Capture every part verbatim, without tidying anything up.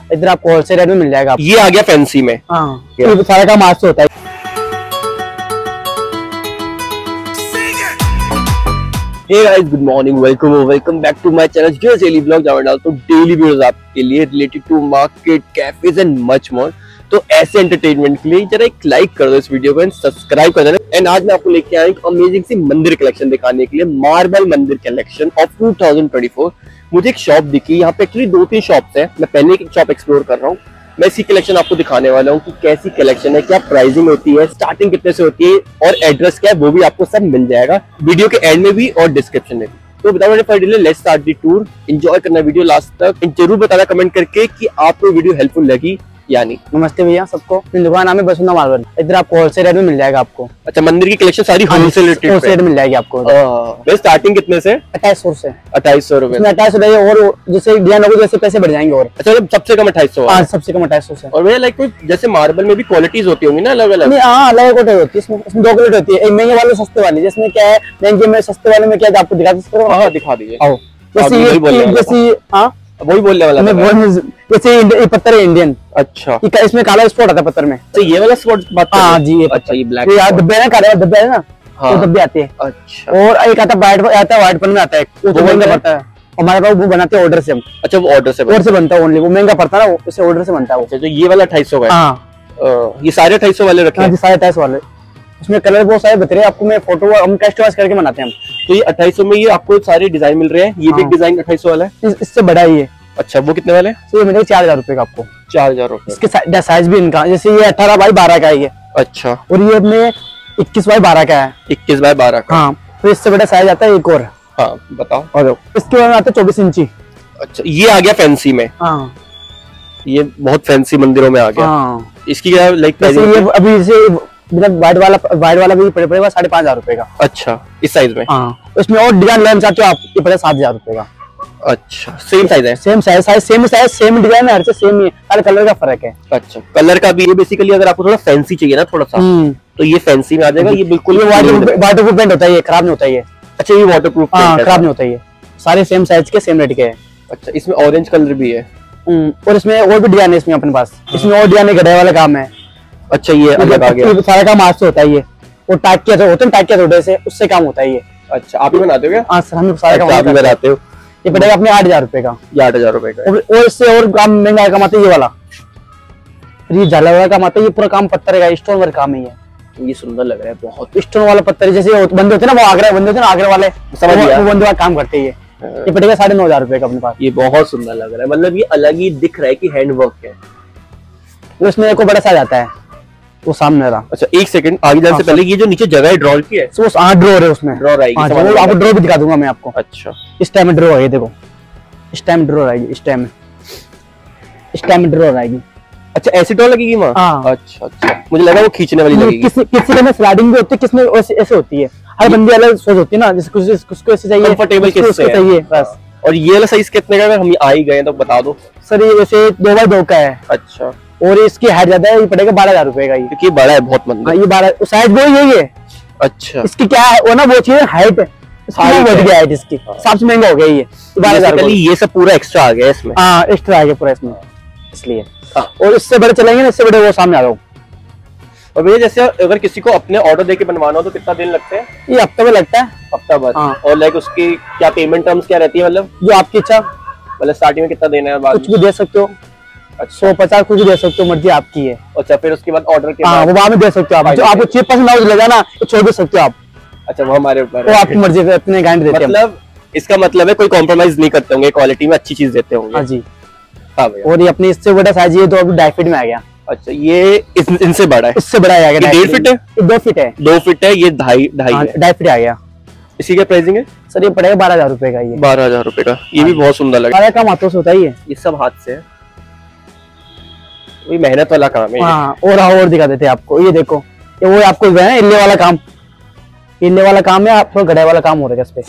इधर आपको wholesale rate में मिल जाएगा। ये आ गया फैंसी में। हाँ, ये सारा काम आज से होता है। Hey guys, good morning, welcome or welcome back to my channel जो डेली ब्लॉग जहाँ मैं डालता हूँ डेली वीडियोस आपके लिए related to market, cafes and much more. तो ऐसे एंटरटेनमेंट के लिए जरा एक लाइक कर दो इस वीडियो को एंड सब्सक्राइब कर देना। एंड आज मैं आपको लेके आया एक अमेजिंग सी मंदिर कलेक्शन दिखाने के लिए, मार्बल मंदिर collection of two thousand twenty four. मुझे एक शॉप दिखी, यहाँ पे एक्चुअली दो तीन शॉप्स है, मैं पहले एक शॉप एक्सप्लोर कर रहा हूँ। मैं इसी कलेक्शन आपको दिखाने वाला हूँ कि कैसी कलेक्शन है, क्या प्राइसिंग होती है, स्टार्टिंग कितने से होती है और एड्रेस क्या है वो भी आपको सब मिल जाएगा वीडियो के एंड में भी और डिस्क्रिप्शन में भी। तो बताओ first let's start the tour. Enjoy करना वीडियो लास्ट तक, जरूर बताना कमेंट करके कि आपको वीडियो हेल्पफुल लगी या नहीं। नमस्ते भैया सबको, दुकान नाम है बसुंदा मार्बल। इधर आपको होलसेल रेट में मिल जाएगा आपको। अच्छा, मंदिर की कलेक्शन सारी होलसेल रेट होलसेल मिल जाएगी आपको। आ, स्टार्टिंग कितने से? अट्ठाईस सौ से अट्ठाईस सौ रुपए अट्ठाईस सौ और जैसे डिजाइन होगी जैसे पैसे बढ़ जाएंगे। और अच्छा, सबसे कम अट्ठाईस सौ? सबसे कम अट्ठाईस सौ से। और भैया लाइक जैसे मार्बल में भी क्वालिटीज होती होंगी ना अलग अलग? हाँ, अलग क्वालिटी होती है। इसमें दो क्वालिटी होती है, एक महंगे वाले सस्ते वाले। जिसमें क्या है, महंगे में सस्ते वाले में क्या है आपको दिखा सकते हो? हाँ दिखा दीजिए। जैसे जैसे हाँ वही बोलने वाला मैं, जैसे ये पत्थर है इंडियन। अच्छा, इसमें काला स्पॉट आता है पत्थर में। तो ये वाला स्पॉट बात कर? हाँ जी, ये अच्छा, ये ब्लैक धब्बे है, काले धब्बे है ना, वो धब्बे आते हैं। अच्छा, और एक आता है व्हाइट आता है, व्हाइट पन में आता है, वो महंगा पड़ता है। हमारे पास वो बनाते हैं ऑर्डर से हम। अच्छा, वो ऑर्डर से ऑर्डर से बनता है ओनली, वो महंगा पड़ता है ना, उसे ऑर्डर से बनता है वो। तो ये वाला अट्ठाईस सौ का है? हाँ, ये सारे अट्ठाईस सौ वाले रखे हैं? साढ़े अट्ठाईस वाले। उसमें कलर बहुत सारे बता रहे हैं आपको, मैं फोटो हम कस्टमाइज करके बनाते हैं हम। तो ये अट्ठाईस सौ में ये आपको सारे डिजाइन मिल रहे हैं। ये भी एक डिजाइन अट्ठाईस सौ वाला है, इससे बड़ा ही है। अच्छा, वो कितने वाले? तो ये मिलेगा चार हजार रुपए का आपको। चार हजार रुपए। इसके साइज भी इनका, जैसे ये अठारह बाई बारह का है ये। अच्छा, और ये अपने इक्कीस बाई बारह का है। इक्कीस बाई बारह का? हाँ, तो इससे बड़ा साइज आता है एक और। हाँ बताओ। और इसके बाद आता है चौबीस इंची। अच्छा, ये आ गया फैंसी में। हाँ, ये बहुत फैंसी मंदिरों में आ गया। हाँ, इसकी क्या लाइक ये अभी जैसे व्हाइट वाला व्हाइट वाला भी पड़े पड़ेगा साढ़े पाँच हजार रुपए का। अच्छा, इस साइज में? हाँ, इसमें और डिजाइन लेना चाहते हो आप, ये पड़ेगा सात हजार रुपए का। अच्छा, सेम साइज है? Same size size same size same design है, हर चीज सेम ही है, खाली कलर का फर्क है। अच्छा, कलर का भी। ये बेसिकली अगर आपको थोड़ा फैंसी चाहिए ना थोड़ा सा, तो ये फैंसी में आ जाएगा। ये बिल्कुल वाटरप्रूफ पेंट होता है, ये खराब नहीं होता है। अच्छा, ये वाटरप्रूफ खराब नहीं होता है, सारे सेम साइज के सेम रेट के है। अच्छा, इसमें ऑरेंज कलर भी है और इसमें और भी डिजाइन है इसमें अपने पास। इसमें और डिजाइन गढ़े वाला काम है। अच्छा, ये अलग आ गया। सारा काम आज से होता है। ये और टाइप किया होता है, टाइप किया थोड़े से उससे काम होता है ये। अच्छा, आप ही बनाते हो क्या? हाँ सर, हम सारा काम बनाते हो। ये पड़ेगा अपने आठ हजार रुपए का। ये आठ हजार रुपए का। और इससे और काम महंगा काम आता है ये वाला, ये झाला वाला काम आता है। ये पूरा काम पत्थर का स्टोन वर्क काम है ये। ये सुंदर लग रहा है बहुत। स्टोन वाला पत्थर जैसे बंदे होते हैं ना, वो आगरा बंदे होते हैं ना, आगरा वाले समझ गया, वो बंदे काम करते हैं। ये ये पड़ेगा साढ़े नौ हजार रुपए का अपने पास। ये बहुत सुंदर लग रहा है, मतलब ये अलग ही दिख रहा है कि हैंड वर्क है। उसमें एक बड़ा साइज आता है, वो सामने रहा। अच्छा, एक सेकंड आगे जाने से पहले ये जो नीचे जगह है ड्रॉर की है? वो हाँ ड्रॉर है, उसमें ड्रॉर आएगी। आपको ड्रॉर भी दिखा दूंगा मैं आपको। अच्छा, इस टाइम में ड्रॉर आएगी, देखो इस टाइम में ड्रॉर आएगी, इस टाइम में इस टाइम में ड्रॉर आएगी। अच्छा, ऐसी ड्रॉर लगेगी वहाँ? हाँ। अच्छा अच्छा, मुझे लगा वो खींचने वाली लगेगी। किसी किसी में स्लाइडिंग भी होती है, किसमें ऐसे होती है। हर बंदी अलग सोच होती है ना, जिसको जिसको ऐसे चाहिए, कंफर्टेबल किससे चाहिए बस। और ये वाला साइज कितने का? अगर हम आ ही गए तो बता दो सर। ये वैसे दो बाई दो का है। अच्छा, और इसकी हाइट ज्यादा है, ये पड़ेगा बारह हजार रुपए का। ये बड़ा है बहुत मंदिर। हाँ, ये बारह साइज वो यही है। अच्छा, इसकी क्या है वो ना, वो चीज हाइट है, हाइट इसकी सबसे महंगा हो गया ये बारह हजार। ये सब पूरा एक्स्ट्रा आ गया इसमें? हाँ, एक्स्ट्रा आ गया पूरा इसमें, इसलिए। और इससे बड़े चलेंगे ना, इससे बड़े वो सामने आ रहा हूँ। और भैया जैसे अगर किसी को अपने ऑर्डर देके बनवाना हो तो कितना दिन लगते हैं? ये हफ्ते में लगता है। हफ्ता भर? हाँ। और लाइक उसकी क्या पेमेंट टर्म्स क्या रहती है? मतलब जो आपकी इच्छा, मतलब स्टार्टिंग में कितना देना है? बाद कुछ भी दे सकते हो। सौ पचास कुछ भी दे सकते हो, मर्जी आपकी है। अच्छा, फिर उसके बाद ऑर्डर के हाँ, वो वहाँ में दे सकते हो आप। जो आपको चीप पसंद ना लगा ना, तो छोड़ भी सकते हो आप। अच्छा, वो हमारे ऊपर, वो आपकी मर्जी है, इतने गारंटी देते हैं। मतलब इसका मतलब है कोई कॉम्प्रोमाइज नहीं करते होंगे, क्वालिटी में अच्छी चीज देते होंगे। हाँ जी। हाँ भैया। और ये अपनी इससे बड़ा साइज ये तो अभी ढाई फीट में आ गया। अच्छा, ये इस, इनसे बड़ा है? इससे बड़ा आ गया। डेढ़ फीट है? दो फीट है। दो फीट है, ये ढाई ढाई ढाई फीट आ गया। इसी का प्राइसिंग है सर? ये पड़ेगा बारह हजार रुपए का। ये बारह हजार रुपए का। ये भी बहुत सुंदर लगा। सारा काम हाथों से होता ही है, ये सब हाथ से है, वही मेहनत वाला काम है। हाँ, और और दिखा देते हैं आपको। ये देखो, ये वो आपको इल्ले वाला काम, इल्ले वाला काम है, आपको गड़े वाला काम हो रहा है इस पे।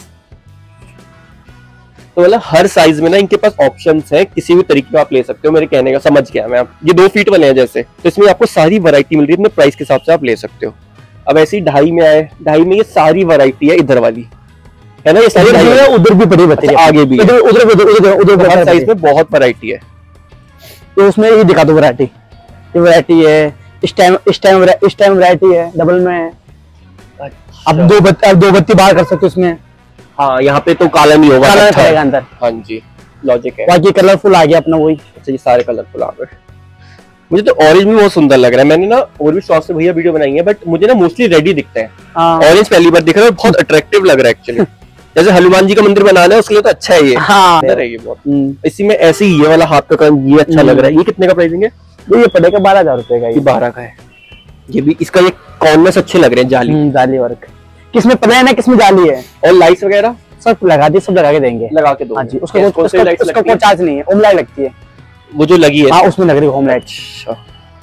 तो मतलब हर साइज में ना इनके पास ऑप्शंस है, किसी भी तरीके का आप ले सकते हो। मेरे कहने का समझ गया मैं। आप ये दो फीट वाले हैं जैसे, तो इसमें आपको सारी वैरायटी मिल रही है, अपने प्राइस के हिसाब से आप ले सकते हो। अब ऐसी ढाई में आए, ढाई में ये सारी वैरायटी है इधर वाली, है ना? ये सारी उधर भी पड़ी बता, आगे भी उधर उधर उधर उधर साइज में बहुत वैरायटी है। तो उसमें ये दिखा दो वैरायटी, ये वैरायटी है, इस टाइम इस टाइम इस टाइम वैरायटी है, डबल में है। अच्छा। अब दो बत्ती अब दो बत्ती बाहर कर सकते हो इसमें। हाँ, यहाँ पे तो काला नहीं होगा, कलर अच्छा है। रहेगा अंदर। हाँ जी, लॉजिक है। बाकी कलरफुल आ गया अपना वही। अच्छा, ये सारे कलरफुल आ गए। मुझे तो ऑरेंज भी बहुत सुंदर लग रहा है। मैंने ना और भी शॉप से भैया वीडियो बनाई है, बट मुझे ना मोस्टली रेड ही दिखते हैं। हाँ। ऑरेंज पहली बार दिख रहा है, बहुत अट्रैक्टिव लग रहा है एक्चुअली। जैसे हनुमान जी का मंदिर बनाना है उसके लिए तो अच्छा है ये। हाँ। है ये बहुत। इसी में ऐसे ही ये वाला हाथ का काम ये अच्छा लग रहा है। ये कितने का प्राइसिंग है? ये पड़ेगा बारह हजार रुपए का। ये बारह का है। ये भी इसका ये कॉर्नर्स अच्छे लग रहे हैं, जाली जाली वर्क। किसमें प्लेन है, किसमें जाली है, और लाइट्स वगैरह सब लगा दी, सब लगा के देंगे। लगा के दो। हाँ जी, उसका कोई उसका कोई चार्ज नहीं है, होम लाइट लगती है वो जो लगी है। हाँ, उसमें लग रही है होम लाइट। अच्छा,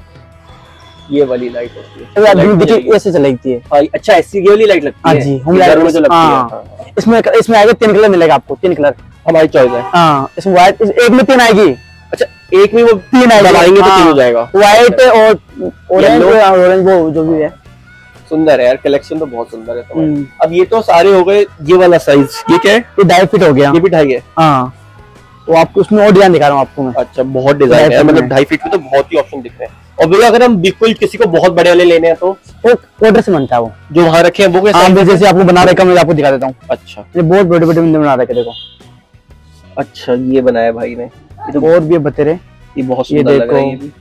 ये वाली लाइट होती है, देखिए ऐसे चलती है। हाँ, अच्छा, ऐसी ये वाली लाइट लगती है। हाँ जी, होम लाइट में जो लगती है। इसमें इसमें आएगा तीन कलर मिलेगा आपको, तीन कलर हमारी चॉइस है। हाँ, इसमें व्हाइट, एक में तीन आएगी। अच्छा, एक में वो तीन आएगी, लगाएंगे तो तीन हो जाएगा, व्हाइट और ऑरेंज, ऑरेंज वो जो भी है। सुंदर है यार, कलेक्शन तो बहुत सुंदर है तुम्हारा। अब ये तो सारे हो गए। ये वाला साइज ये क्या है? ये ढाई फीट हो गया। ये भी ढाई है। हाँ, तो आपको उसमें और डिजाइन दिखा रहा हूँ आपको मैं। अच्छा, बहुत डिजाइन है, मतलब ढाई फीट में तो बहुत ही ऑप्शन दिख रहे हैं। और भैया अगर हम बिल्कुल किसी को बहुत बड़े वाले लेने हैं तो वो ऑर्डर से बनता है, वो जो वहाँ रखे हैं वो कैसे? हाँ, जैसे आपको बना रखा मैं आपको दिखा देता हूँ। अच्छा, ये बहुत बड़े बड़े बंदे बना रखे, देखो। अच्छा, ये बनाया भाई ने। ये तो और भी बतेरे, ये बहुत सुंदर लग रहा है। ये भी,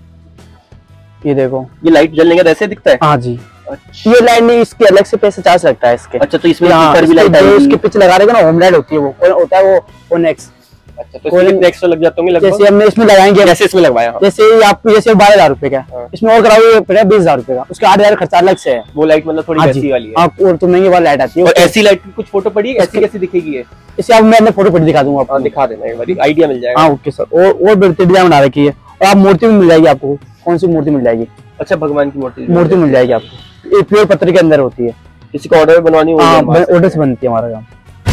ये देखो, ये लाइट जलने का ऐसे दिखता है। हाँ जी। अच्छा, ये लाइट नहीं, इसके अलग से पैसे चार्ज लगता है इसके। अच्छा, तो इसमें हाँ, ऊपर भी लाइट है। उसके पीछे लगा देगा ना, होम लाइट होती है, वो होता है वो ओनेक्स। अच्छा, तो इसमें कितने एक्स्ट्रा लग जाते होंगे लगभग? जैसे हमने इसमें लगाएंगे, जैसे इसमें लगवाया, जैसे आपको जैसे बारह हजार रुपए का, हाँ। इसमें और कराओगे पड़ेगा बीस हजार रुपए का, उसके आठ हजार खर्चा अलग से है। वो लाइट मतलब थोड़ी वैसी वाली है। हाँ, और तो महंगी वाली लाइट आती है। और ऐसी लाइट की कुछ फोटो पड़ी है, ऐसी कैसी दिखेगी ये? इसे आप मैं अपने फोटो पड़ी दिखा दूंगा आपको। हाँ, दिखा देना एक बार, आइडिया मिल जाएगा। हाँ, ओके सर। और और बढ़ती डिजाइन बना रखी है, और आप मूर्ति भी मिल जाएगी आपको। कौन सी मूर्ति मिल जाएगी? अच्छा, भगवान की मूर्ति मूर्ति मिल जाएगी आपको, ये प्योर पत्थर के अंदर होती है। किसी को ऑर्डर बनवानी हो? हाँ, ऑर्डर से बनती है हमारा काम।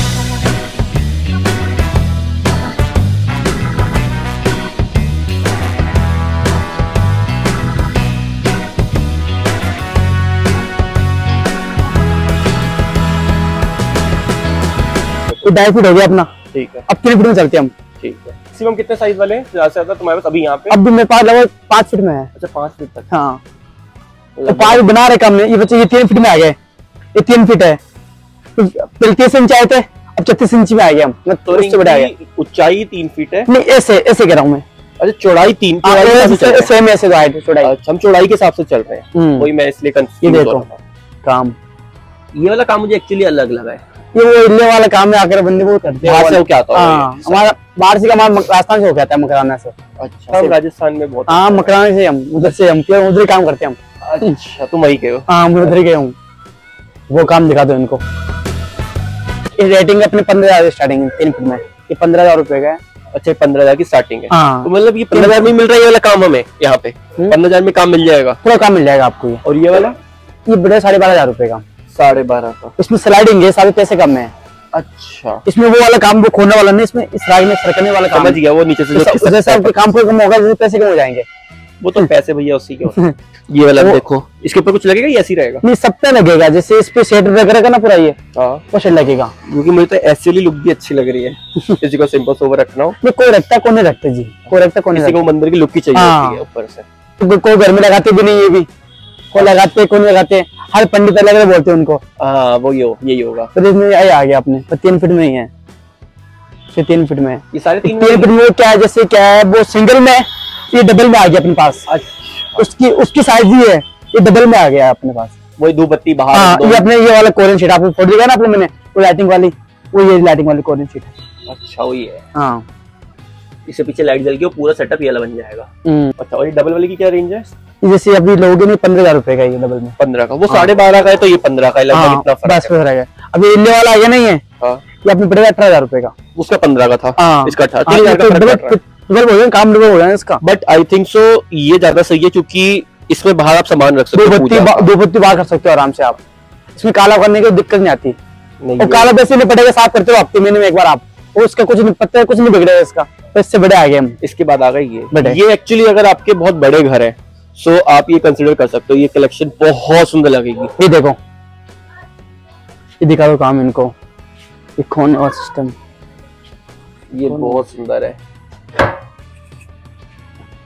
ढाई फीट हो गया अपना। ठीक है, अब तीन फीट में चलते हैं हम। ठीक है। मैक्सिमम कितने साइज वाले हैं ज्यादा से ज्यादा तुम्हारे पास अभी यहाँ पे? अब भी मेरे पास लगभग पाँच फीट में है। अच्छा, पाँच फीट तक। हाँ, तो पाँच बना रहे हमने, ये बच्चे ये तीन फीट में आ गए। ये तीन फीट है, पहले तीस इंच आए थे, अब छत्तीस इंच में आ गए हम। तो उससे बड़ा आ गया। ऊंचाई तीन फीट है? नहीं, ऐसे ऐसे कह रहा हूँ मैं। अच्छा, चौड़ाई तीन, सेम ऐसे हाइट चौड़ाई। अच्छा, हम चौड़ाई के हिसाब से चल रहे हैं, वही मैं इसलिए कंफ्यूज हो रहा था। काम, ये वाला काम मुझे एक्चुअली अलग लगा है। ये वो इल्ले वाला काम है, आकर बंदे वो करते हैं। बाहर से हो क्या आता है? हाँ, हमारा बाहर से, हमारा राजस्थान से हो गया था, मकराना से। अच्छा, राजस्थान में बहुत। हाँ, मकराना से हम उधर से हम उधर ही काम करते हैं हम। अच्छा, तुम वही गए हो? हाँ, मैं उधर ही गया हूँ। वो काम दिखा दो इनको। ये रेटिंग अपने पंद्रह हजार स्टार्टिंग तीन फीट में, ये पंद्रह हजार रुपए का है। अच्छा, पंद्रह हजार की स्टार्टिंग है। हाँ, तो मतलब ये पंद्रह हजार में मिल रहा है ये वाला काम हमें यहाँ पे? पंद्रह हजार में काम मिल जाएगा, पूरा काम मिल जाएगा आपको ये। और ये वाला? ये बड़े साढ़े बारह हजार रुपए का। साढ़े बारह का? इसमें स्लाइडिंग है, सारे पैसे कम है। अच्छा, इसमें वो वाला काम वो खोलने वाला नहीं, इसमें इस राग में सरकने वाला काम। समझ गया, वो नीचे से जैसे आपके काम को कम होगा, जैसे पैसे कम हो जाएंगे। वो तो पैसे भैया उसी के होते हैं। ये वाला देखो, इसके ऊपर कुछ लगेगा या ऐसे ही रहेगा? नहीं, सब पे लगेगा, जैसे इस पे शेड रहेगा ना पूरा, ये हाँ, वो शेड लगेगा। क्योंकि मुझे तो ऐसी वाली लुक भी अच्छी लग रही है। किसी को सिंपल सोवर रखना हो, नहीं, कोई रखता कौन नहीं रखते जी, कोई रखता कौन नहीं, किसी को मंदिर की लुक की चाहिए होती है ऊपर से। तो कोई घर में लगाते भी नहीं, ये भी कोई लगाते कोई नहीं लगाते, हर पंडित अलग अलग बोलते हैं उनको। हाँ, वो यो यही होगा। तो इसमें यही आ गया अपने, तो तीन फीट में ही है, ये तीन फीट में। ये सारे तीन तीन फीट में क्या है, जैसे क्या है वो सिंगल में, ये डबल में आ गया अपने पास। उसकी उसकी साइज ही है, ये डबल में आ गया अपने पास। वही दो बत्ती बाहर। हाँ, ये अपने ये वाला कोरियन शीट आपको फोटो दिखा ना आपने, मैंने वो लाइटिंग वाली, वो ये लाइटिंग वाली कोरियन शीट है। अच्छा, वही है। हाँ, इससे पीछे लाइट जल के वो पूरा सेटअप ये वाला बन जाएगा। अच्छा, और ये डबल वाली की क्या रेंज है? जैसे अभी लोगे नहीं, पंद्रह हजार रुपए का ये डबल में। पंद्रह का? वो साढ़े बारह का है, तो ये पंद्रह का है लगभग। इतना फर्क है। अभी इल्ले वाला ये नहीं है, ये अपने पड़ेगा अठारह हजार रुपए का। उसका पंद्रह का था, इसका अठारह। काम डबल हो रहा है इसका। बट आई थिंक सो ये ज्यादा सही है, क्योंकि इसमें बाहर आप सामान रख सकते हो। दो बत्ती बाहर कर सकते हो आराम से आप, इसमें काला करने की दिक्कत नहीं आती। नहीं, और काला वैसे नहीं पड़ेगा, साफ करते हो हफ्ते महीने में एक बार आप, और उसका कुछ नहीं पत्ता, कुछ नहीं बिगड़ेगा इसका। तो इससे बड़े आ गए हम। इसके बाद आ गए ये बड़े। ये एक्चुअली अगर आपके बहुत बड़े घर है, सो आप ये कंसिडर कर सकते हो। ये कलेक्शन बहुत सुंदर लगेगी। ये देखो, ये दिखा दो काम इनको, ये खोने और सिस्टम, ये बहुत सुंदर है।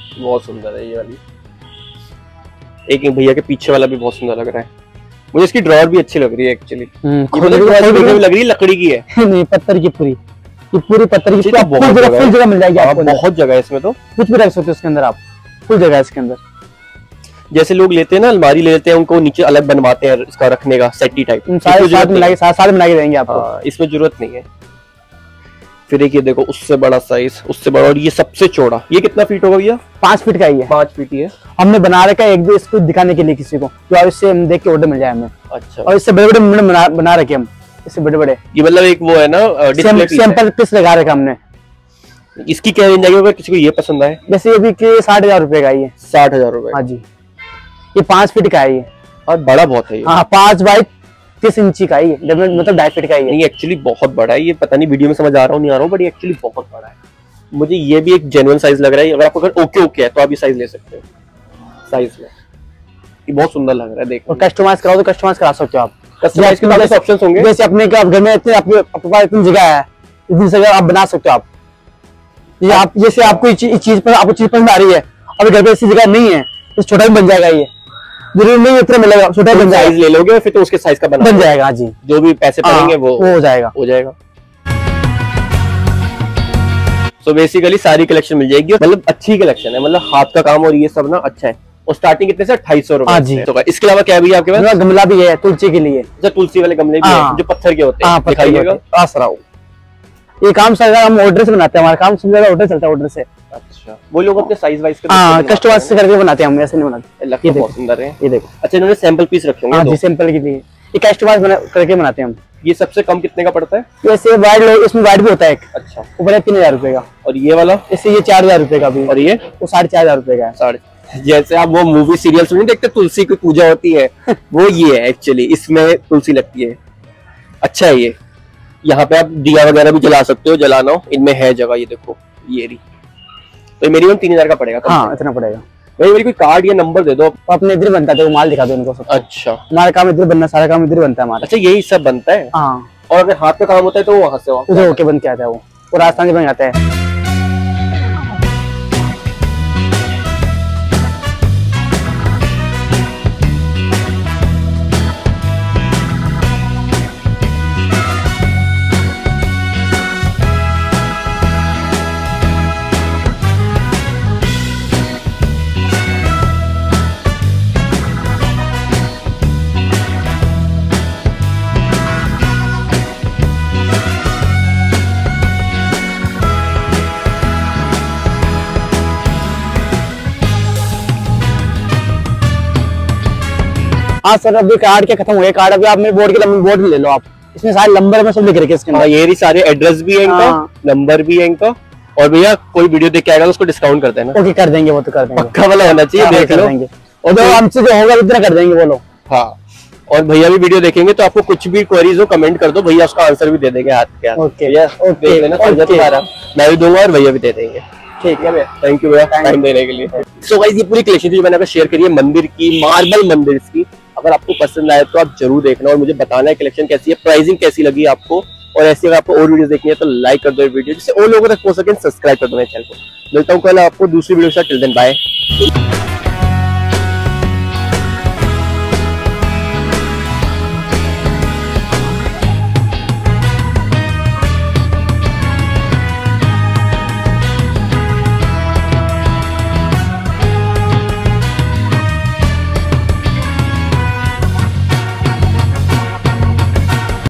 बहुत सुंदर है ये वाली। एक भैया के पीछे वाला भी बहुत सुंदर लग रहा है। मुझे इसकी ड्रॉअर भी अच्छी लग रही है एक्चुअली। लग रही है लकड़ी की है नहीं, पत्थर की पूरी, ये पूरी पत्थर की। बहुत जगह फुल जगह मिल जाएगी आपको, बहुत जगह है इसमें, तो कुछ भी रख सकते हो इसके अंदर आप, फुल जगह है इसके अंदर। जैसे लोग लेते हैं ना अलमारी ले लेते हैं, उनको नीचे अलग बनवाते हैं इसका रखने का सेटी टाइप, साथ मिला साथ साथ मिला के देंगे आपको, इसमें जरूरत नहीं है। फिर एक ये देखो उससे बड़ा साइज, उससे बड़ा, और ये सबसे चौड़ा, ये कितना फीट होगा भैया? पांच फीट का ही है। पांच फीट ही है। हमने बना रखा है एक भी इसको दिखाने के लिए किसी को, तो इससे हम देख के ऑर्डर मिल जाए हमें। अच्छा। और इससे बड़े बड़े बना, बना रखे हम, इससे बड़े बड़े, ये मतलब एक वो है ना डिस्प्ले पीस, सैंपल पीस लगा रखा हमने। इसकी क्या रेंज आएगी अगर किसी को ये पसंद आए? जैसे ये भी कि साठ हजार रुपए का ये, साठ हजार रुपए। हाँ जी, ये पांच फीट का है ये, और बड़ा बहुत है ये। हाँ, पांच बाई तीस इंची का ही है, मतलब ढाई फीट का ही है। नहीं एक्चुअली बहुत बड़ा है ये, पता नहीं वीडियो में समझ आ रहा हूँ नहीं आ रहा हूँ, बट एक्चुअली बहुत बड़ा है। मुझे ये भी एक जेन्युइन साइज लग रहा है। अगर आपको अगर ओके ओके है तो आप ये साइज ले सकते हो। साइज में ये बहुत सुंदर लग रहा है, देखो। और कस्टमाइज कराओ तो कस्टमाइज करा सकते हो आप, कस्टमाइज के बहुत ऑप्शंस होंगे। जैसे अपने घर में इतने आपके पास इतनी जगह है, इतनी जगह आप बना सकते हो आप। ये आप जैसे आपको इस चीज पर आपको चीज पसंद आ रही है, अभी घर पे ऐसी जगह नहीं है तो छोटा भी बन जाएगा, ये जरूरी नहीं इतना मिलेगा, छोटा बन जाएगा। साइज ले लोगे फिर तो उसके साइज का बना बन जाएगा जी, जो भी पैसे पड़ेंगे वो वो हो जाएगा हो जाएगा। सो बेसिकली सारी कलेक्शन मिल जाएगी, मतलब अच्छी कलेक्शन है, मतलब हाथ का काम और ये सब ना अच्छा है। और स्टार्टिंग कितने से? अट्ठाईस सौ रुपए से। तो इसके अलावा क्या भी आपके पास? गमला भी है तुलसी के लिए, अच्छा तुलसी वाले गमले भी हैं जो पत्थर के होते हैं, दिखाइएगा। ये काम सर हम ऑर्डर से बनाते हैं, हमारा काम सब ऑर्डर चलता है, ऑर्डर से। अच्छा, वो लोग अपने साइज वाइज हाँ कस्टमाइज से करके बनाते हैं हम, ऐसे नहीं बनाते। ये बहुत सुंदर है, ये देखो। अच्छा इन्होंने सैंपल पीस रखे होंगे। हाँ जी, सैंपल के लिए ये कस्टमाइज करके बनाते हैं हम। ये सबसे कम कितने का पड़ता है? वैसे वाइड, इसमें वाइड भी होता है एक। अच्छा, ऊपर है तीन हजार रुपए का। और ये वाला? इससे ये चार हजार रुपए का भी। और ये वो साढ़े चार हजार रुपए का है। साढ़े, जैसे आप वो मूवी सीरियल्स में नहीं देखते तुलसी की पूजा होती है, वो ये है एक्चुअली, इसमें तुलसी लगती है। अच्छा है ये, यहाँ पे आप दिया वगैरह भी जला सकते हो, जलाना हो इनमें है जगह। ये देखो ये रही, तो मिनिमम तीन हजार का पड़ेगा। हाँ इतना पड़ेगा। भाई मेरी कोई कार्ड या नंबर दे दो, तो अपने इधर बनता है, माल दिखा दो इनको सब। अच्छा, हमारा काम इधर बनना, सारा काम इधर बनता है हमारा। अच्छा यही सब बनता है। हाँ, और अगर हाथ का काम होता है तो वहां से उधर होके बन के आता है, वो वो राजस्थान से बन जाता है। हाँ सर, अभी कार्ड क्या खत्म हो गया कार्ड, अभी आप मेरे बोर्ड के बोर्ड ले लो आप, इसमें सारे नंबर में सब लिख रखे इसके अंदर। ये भी सारे एड्रेस भी है इनका, नंबर भी है इनका। और भैया कोई वीडियो देख के आएगा तो उसको डिस्काउंट करते हैं ना? ओके, कर देंगे, वो तो कर देंगे, पक्का वाला होना चाहिए, देख लो। और जो हमसे जो होगा इतना कर देंगे वो लोग। हाँ, और भैया भी वीडियो देखेंगे तो आपको कुछ भी क्वेरीज हो कमेंट कर दो, भैया उसका आंसर भी दे देंगे हाथ के हाथ। ओके, देख लेना, मैं भी दूंगा और भैया भी दे देंगे। ठीक है भैया, थैंक यू भैया टाइम देने के लिए। सो गाइस ये पूरी कलेक्शन जो मैंने आपको शेयर करी है मंदिर की, मार्बल मंदिर की, अगर आपको पसंद आए तो आप जरूर देखना और मुझे बताना है कलेक्शन कैसी है, प्राइसिंग कैसी लगी आपको। और ऐसी अगर आपको और वीडियोस देखनी है तो लाइक कर दो वीडियो, जिससे और लोगों तक पहुंच सके, सब्सक्राइब कर दो मेरे चैनल को। मिलता हूँ कल आपको दूसरी वीडियो के साथ, टिल देन बाय।